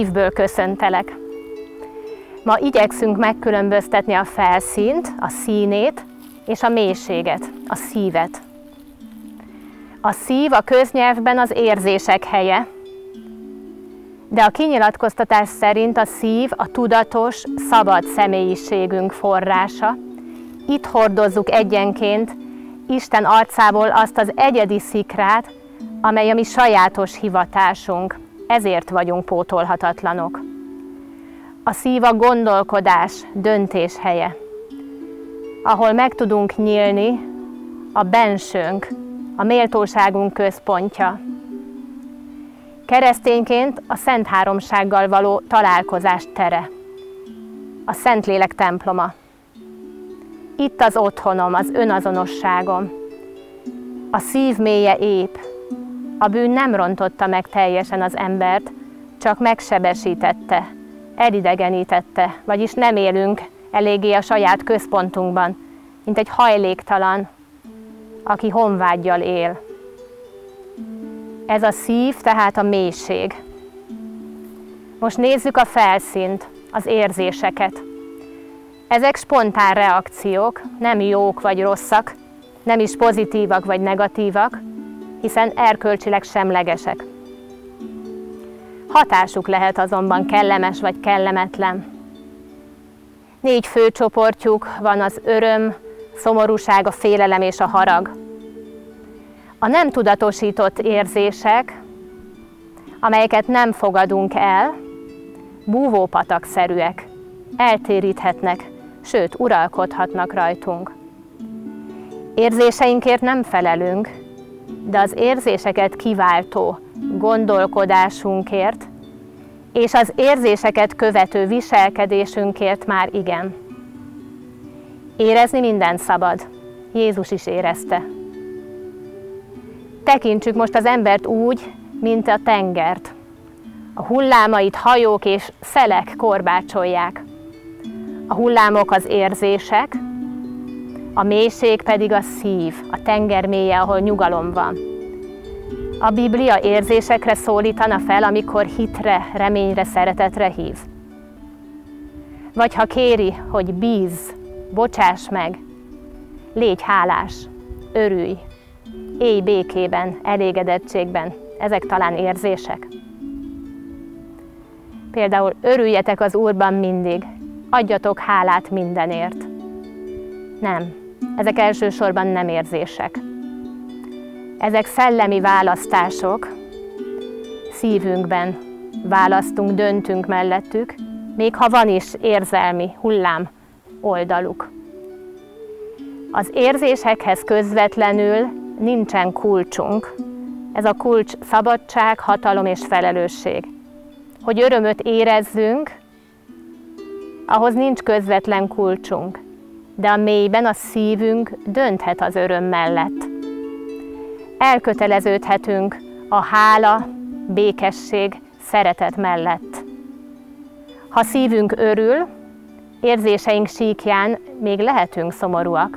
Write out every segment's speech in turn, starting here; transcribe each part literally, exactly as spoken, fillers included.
szívből köszöntelek. Ma igyekszünk megkülönböztetni a felszínt, a színét és a mélységet, a szívet. A szív a köznyelvben az érzések helye, de a kinyilatkoztatás szerint a szív a tudatos, szabad személyiségünk forrása. Itt hordozzuk egyenként Isten arcából azt az egyedi szikrát, amely a mi sajátos hivatásunk, ezért vagyunk pótolhatatlanok. A szív a gondolkodás, döntés helye, ahol meg tudunk nyílni, a bensőnk, a méltóságunk központja. Keresztényként a Szent Háromsággal való találkozás tere, a Szentlélek temploma. Itt az otthonom, az önazonosságom. A szív mélye ép. A bűn nem rontotta meg teljesen az embert, csak megsebesítette, elidegenítette, vagyis nem élünk eléggé a saját központunkban, mint egy hajléktalan, aki honvággyal él. Ez a szív, tehát a mélység. Most nézzük a felszínt, az érzéseket. Ezek spontán reakciók, nem jók vagy rosszak, nem is pozitívak vagy negatívak, hiszen erkölcsileg semlegesek. Hatásuk lehet azonban kellemes vagy kellemetlen. Négy fő csoportjuk van: az öröm, szomorúság, a félelem és a harag. A nem tudatosított érzések, amelyeket nem fogadunk el, búvópatakszerűek, eltéríthetnek, sőt, uralkodhatnak rajtunk. Érzéseinkért nem felelünk, de az érzéseket kiváltó gondolkodásunkért és az érzéseket követő viselkedésünkért már igen. Érezni minden szabad. Jézus is érezte. Tekintsük most az embert úgy, mint a tengert. A hullámait hajók és szelek korbácsolják. A hullámok az érzések, a mélység pedig a szív, a tenger mélye, ahol nyugalom van. A Biblia érzésekre szólítana fel, amikor hitre, reményre, szeretetre hív. Vagy ha kéri, hogy bízz, bocsáss meg, légy hálás, örülj, élj békében, elégedettségben, ezek talán érzések. Például örüljetek az Úrban mindig, adjatok hálát mindenért. Nem, ezek elsősorban nem érzések. Ezek szellemi választások, szívünkben választunk, döntünk mellettük, még ha van is érzelmi hullám oldaluk. Az érzésekhez közvetlenül nincsen kulcsunk. Ez a kulcs szabadság, hatalom és felelősség. Hogy örömöt érezzünk, ahhoz nincs közvetlen kulcsunk, de a mélyben a szívünk dönthet az öröm mellett. Elköteleződhetünk a hála, békesség, szeretet mellett. Ha szívünk örül, érzéseink síkján még lehetünk szomorúak.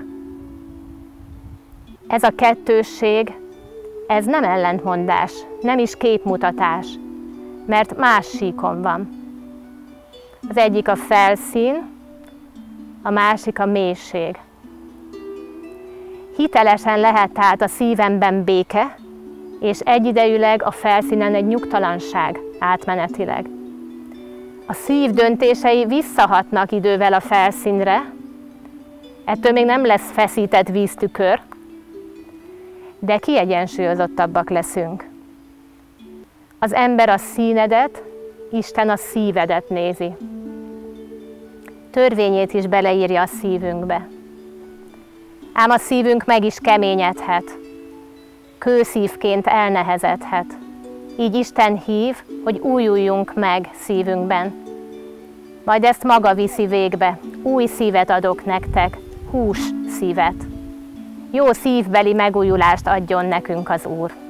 Ez a kettősség, ez nem ellentmondás, nem is képmutatás, mert más síkon van. Az egyik a felszín, a másik a mélység. Hitelesen lehet tehát a szívemben béke, és egyidejűleg a felszínen egy nyugtalanság átmenetileg. A szív döntései visszahatnak idővel a felszínre, ettől még nem lesz feszített víztükör, de kiegyensúlyozottabbak leszünk. Az ember a színedet, Isten a szívedet nézi. Törvényét is beleírja a szívünkbe. Ám a szívünk meg is keményedhet, kőszívként elnehezedhet. Így Isten hív, hogy újuljunk meg szívünkben. Majd ezt maga viszi végbe. Új szívet adok nektek, hús szívet. Jó szívbeli megújulást adjon nekünk az Úr.